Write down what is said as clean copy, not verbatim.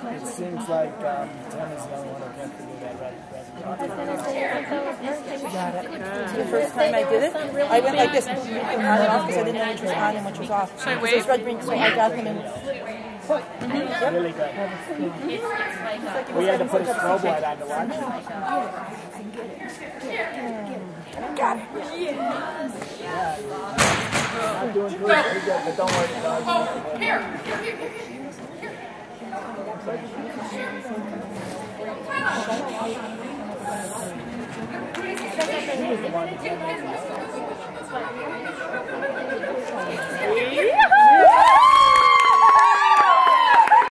It seems like Tim is the only one who can't figure that right. Got it. The first time I did it, I went like this, on and off because I didn't know which was on and which was off. So this red ring, so I got him in. Really good. We had to put a strobe light on to watch. Got it. Yeah. I'm doing pretty good, but don't worry. Here. Here.